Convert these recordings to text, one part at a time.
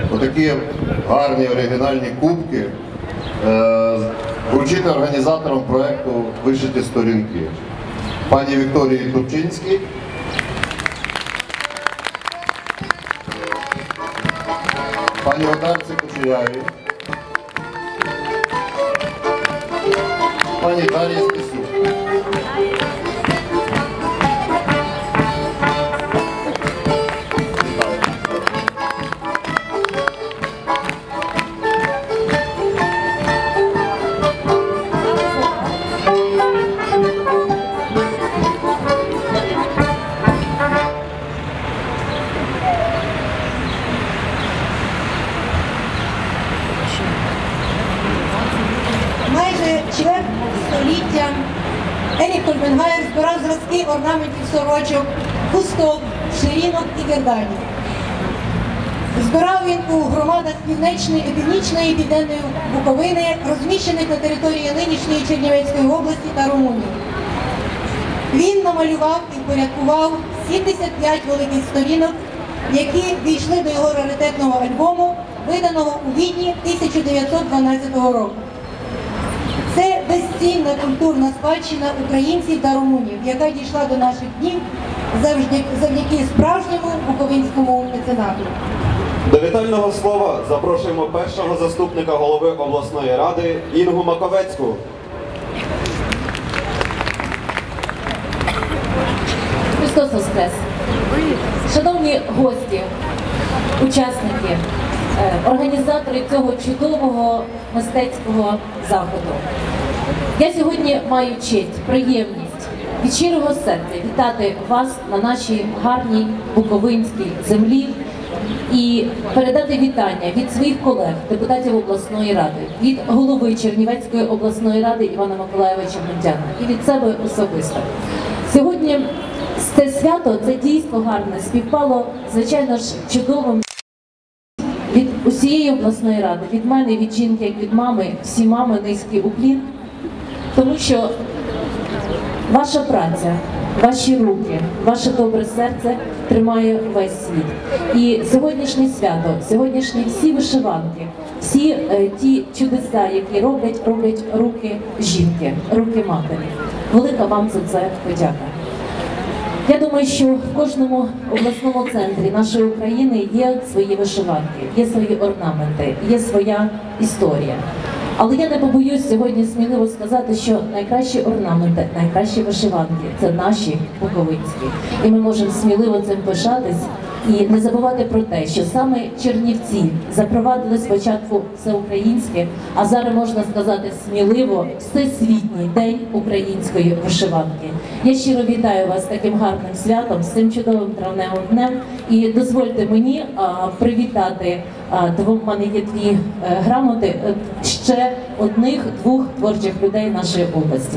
отакі гарні оригінальні кубки вручити організаторам проєкту «Вишиті сторінки» пані Вікторії Турчинській, пані Одарці Кучерявій, пані Дар'ї Стасюк. Майже чверть століття Ерік Кольбенгайер збирав зразки орнаментів сорочок, хусток, ширинок і герданів. Збирав він у громадах північної і південної Буковини, розміщених на території нинішньої Чернівецької області та Румунії. Він намалював і впорядкував 75 великих сторінок, які війшли до його раритетного альбому, виданого у Відні 1912 року. Це безцінна культурна спадщина українців та румунів, яка дійшла до наших днів завдяки справжньому буковинському меценату. До вітального слова запрошуємо першого заступника голови обласної ради Інгу Маковецьку. Христос Воскрес! Шановні гості, учасники, організатори цього чудового мистецького заходу. Я сьогодні маю честь, приємність від щирого серця вітати вас на нашій гарній буковинській землі і передати вітання від своїх колег, депутатів обласної ради, від голови Чернівецької обласної ради Івана Миколайовича Мундяна і від себе особисто. Сьогодні це свято, це дійство гарне, співпало, звичайно ж, чудовим. Від усієї обласної ради, від мене, від жінки, як від мами, всі мами низький уклін, тому що ваша праця, ваші руки, ваше добре серце тримає весь світ. І сьогоднішнє свято, сьогоднішні всі вишиванки, всі ті чудеса, які роблять руки жінки, руки матері. Велика вам за це подяка. Я думаю, що в кожному обласному центрі нашої України є свої вишиванки, є свої орнаменти, є своя історія. Але я не побоюсь сьогодні сміливо сказати, що найкращі орнаменти, найкращі вишиванки – це наші буковинські. І ми можемо сміливо цим пишатись і не забувати про те, що саме Чернівці запровадили спочатку всеукраїнське, а зараз можна сказати сміливо всесвітній день української вишиванки. Я щиро вітаю вас з таким гарним святом, з цим чудовим травневим днем. І дозвольте мені привітати, в мене є дві грамоти, ще одних-двох творчих людей нашої області.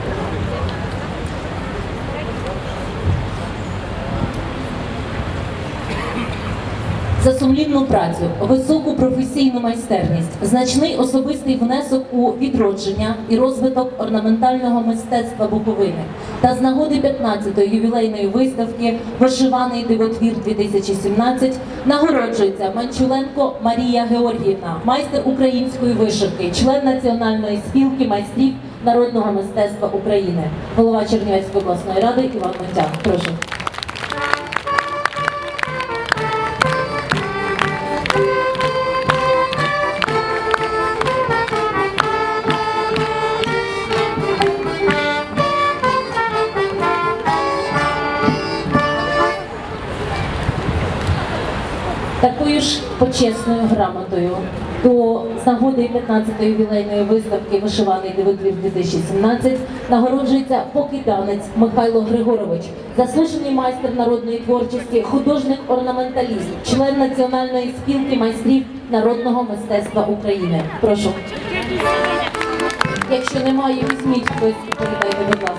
За сумлінну працю, високу професійну майстерність, значний особистий внесок у відродження і розвиток орнаментального мистецтва Буковини та з нагоди 15-ї ювілейної виставки «Вишиваний дивотвір-2017» нагороджується Манчуленко Марія Георгіївна, майстер української вишивки, член Національної спілки майстрів народного мистецтва України, голова Чернівецької обласної ради Іван Мундян. Прошу. Такою ж почесною грамотою до нагоди 15-ї ювілейної виставки «Вишиваний дивотвір-2017» нагороджується покидянець Михайло Григорович, заслужений майстер народної творчості, художник-орнаменталіст, член Національної спілки майстрів народного мистецтва України. Прошу. Якщо немає, візьміть хтось і передайте, будь ласка.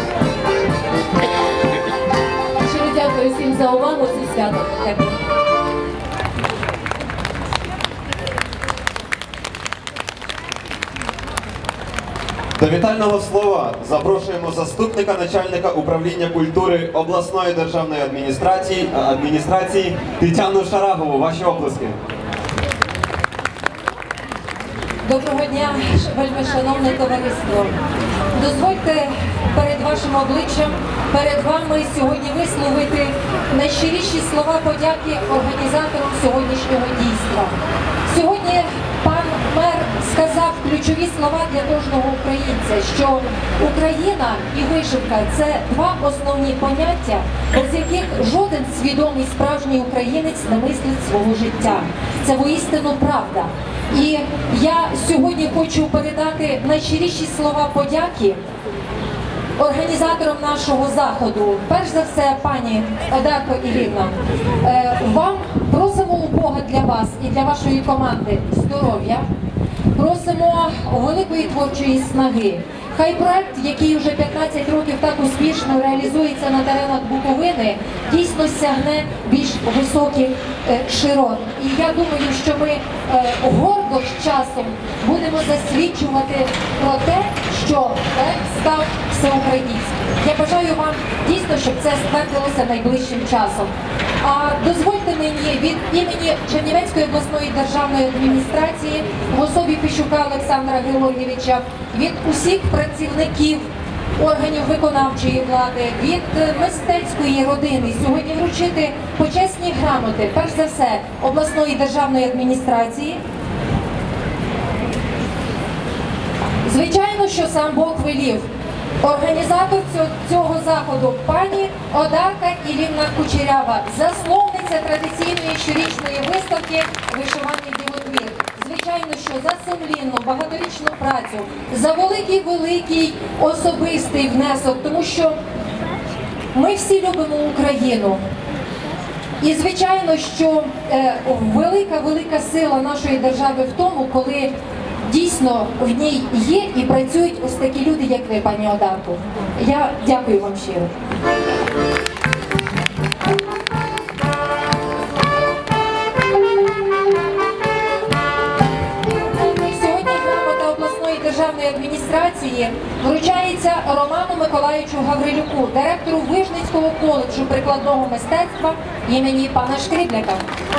Дякую всім за увагу, зі святом. Дякую. До вітального слова запрошуємо заступника начальника управління культури обласної державної адміністрації Тетяну Шарагову. Ваші оплески. Доброго дня, вельми шановне товариство. Дозвольте перед вашим обличчям, перед вами сьогодні висловити найщиріші слова подяки організаторам сьогоднішнього дійства. Сьогодні пан мер сказав ключові слова для кожного українця, що Україна і вишивка – це два основні поняття, без яких жоден свідомий справжній українець не мислить свого життя. Це воістину правда. І я сьогодні хочу передати найщиріші слова подяки організаторам нашого заходу. Перш за все, пані Одарко Іллівна, вам просимо у Бога для вас і для вашої команди здоров'я, просимо великої творчої снаги. Хай проект, який вже 15 років так успішно реалізується на теренах Буковини, дійсно сягне більш високих широт. І я думаю, що ми гордо з часом будемо засвідчувати про те, що проект став всеукраїнським. Я бажаю вам дійсно, щоб це ствердилося найближчим часом. А дозвольте мені від імені Чернівецької обласної державної адміністрації в особі Піщука Олександра Георгійовича, від усіх працівників органів виконавчої влади, від мистецької родини сьогодні вручити почесні грамоти, перш за все, обласної державної адміністрації. Звичайно, що сам Бог велів. Організатор цього заходу пані Одарка Іллівна Кучерява, засновниця традиційної щорічної виставки «Вишиваний дивотвір». Звичайно, що за сумлінну, багаторічну працю, за великий особистий внесок, тому що ми всі любимо Україну. І звичайно, що велика сила нашої держави в тому, коли дійсно в ній є і працюють ось такі люди, як ви, пані Одарко. Я дякую вам щиро. Сьогодні грамота обласної державної адміністрації вручається Роману Миколаївичу Гаврилюку, директору Вижницького коледжу прикладного мистецтва імені пана Шкрібляка.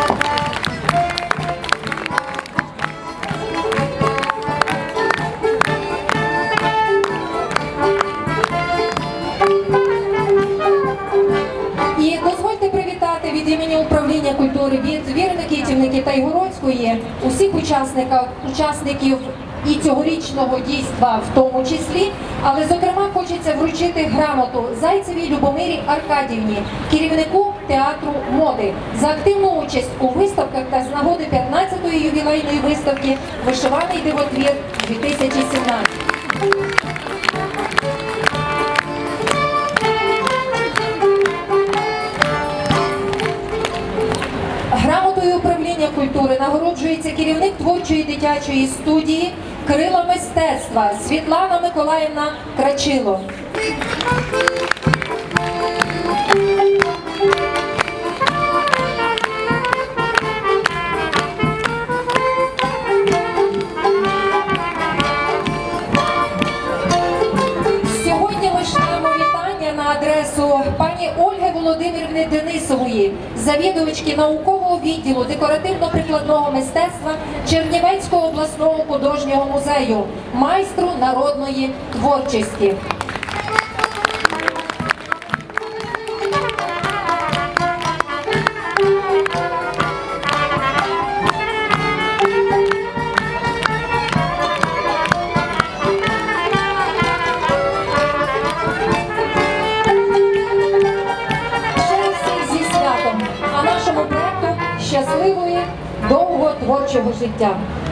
І дозвольте привітати від імені управління культури, від Віри Никитівни Тайгородської усіх учасників і цьогорічного дійства в тому числі, але зокрема хочеться вручити грамоту Зайцевій Любомирі Аркадівні, керівнику театру моди, за активну участь у виставках та з нагоди 15-ї ювілейної виставки «Вишиваний дивотвір 2017». Грамотою управління культури нагороджується керівник творчої дитячої студії «Крила мистецтва» Світлана Миколаївна Крачило. Сьогодні ми шлемо вітання на адресу пані Ольги Володимирівни Денисової, завідувачки наукового відділу декоративно-прикладного мистецтва Чернівецького обласного художнього музею, майстру народної творчості. Щасливої, довгого творчого життя.